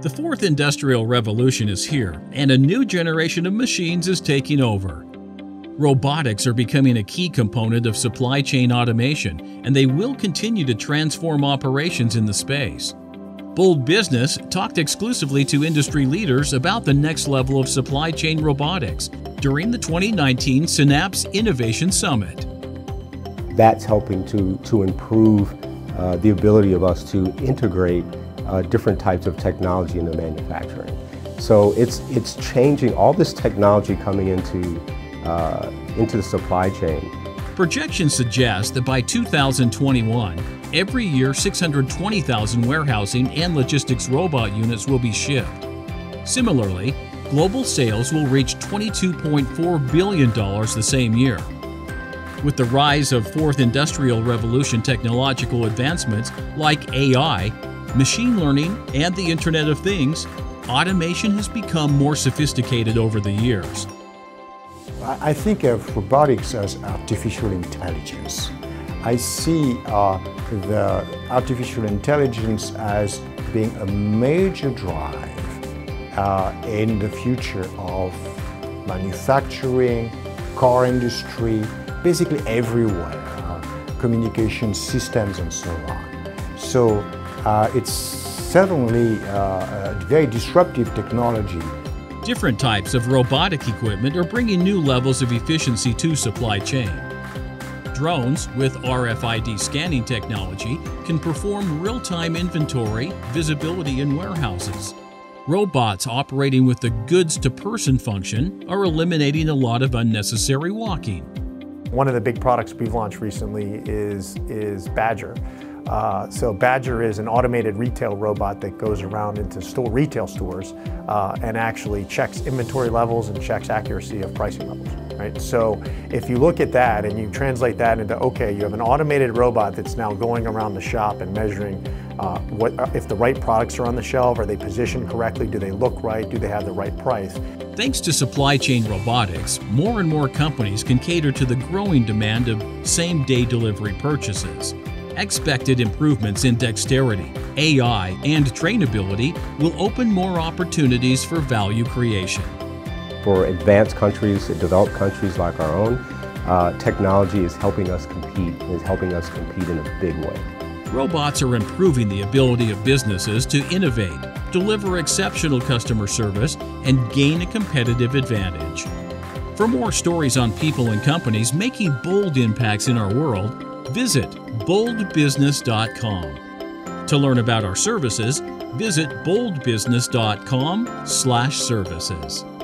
The fourth industrial revolution is here, and a new generation of machines is taking over. Robotics are becoming a key component of supply chain automation, and they will continue to transform operations in the space. Bold Business talked exclusively to industry leaders about the next level of supply chain robotics during the 2019 Synapse Innovation Summit. That's helping to improve the ability of us to integrate different types of technology into manufacturing. So it's changing all this technology coming into the supply chain. Projections suggest that by 2021, every year 620,000 warehousing and logistics robot units will be shipped. Similarly, global sales will reach $22.4 billion the same year. With the rise of fourth industrial revolution technological advancements like AI, machine learning, and the Internet of Things, automation has become more sophisticated over the years. I think of robotics as artificial intelligence. I see the artificial intelligence as being a major drive in the future of manufacturing, car industry, basically everywhere, communication systems and so on. So it's certainly a very disruptive technology. Different types of robotic equipment are bringing new levels of efficiency to supply chain. Drones with RFID scanning technology can perform real-time inventory visibility in warehouses. Robots operating with the goods-to-person function are eliminating a lot of unnecessary walking. One of the big products we've launched recently is Badger. So Badger is an automated retail robot that goes around into retail stores and actually checks inventory levels and checks accuracy of pricing levels. Right? So if you look at that and you translate that into, okay, you have an automated robot that's now going around the shop and measuring if the right products are on the shelf, are they positioned correctly, do they look right, do they have the right price? Thanks to supply chain robotics, more and more companies can cater to the growing demand of same-day delivery purchases. Expected improvements in dexterity, AI, and trainability will open more opportunities for value creation. For advanced countries, developed countries like our own, technology is helping us compete in a big way. Robots are improving the ability of businesses to innovate, deliver exceptional customer service, and gain a competitive advantage. For more stories on people and companies making bold impacts in our world, visit boldbusiness.com. To learn about our services, visit boldbusiness.com/services.